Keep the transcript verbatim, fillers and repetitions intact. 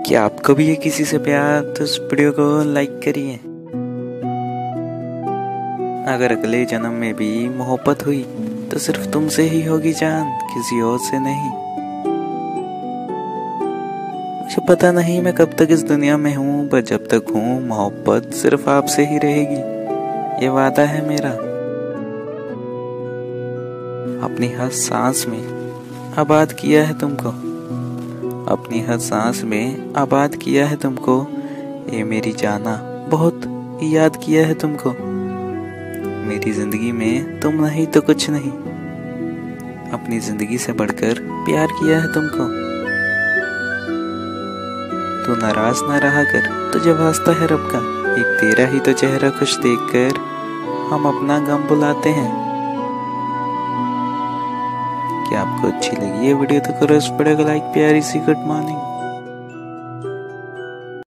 क्या आपको भी है किसी से प्यार तो इस वीडियो को लाइक करिए। अगर अगले जन्म में भी मोहब्बत हुई तो सिर्फ तुमसे ही होगी जान, किसी और से नहीं। मुझे पता नहीं मैं कब तक इस दुनिया में हूँ, पर जब तक हूँ मोहब्बत सिर्फ आपसे ही रहेगी, ये वादा है मेरा। अपनी हर सांस में आबाद किया है तुमको, अपनी हर सांस में आबाद किया है तुमको, ये मेरी जाना बहुत याद किया है तुमको। मेरी जिंदगी में तुम नहीं तो कुछ नहीं, अपनी जिंदगी से बढ़कर प्यार किया है तुमको। तू नाराज ना रहा कर, तुझे वास्ता है रब का, एक तेरा ही तो चेहरा खुश देखकर हम अपना गम बुलाते हैं। क्या आपको अच्छी लगी ये वीडियो तो करो इस वीडियो को लाइक। प्यारी सी गुड मॉर्निंग।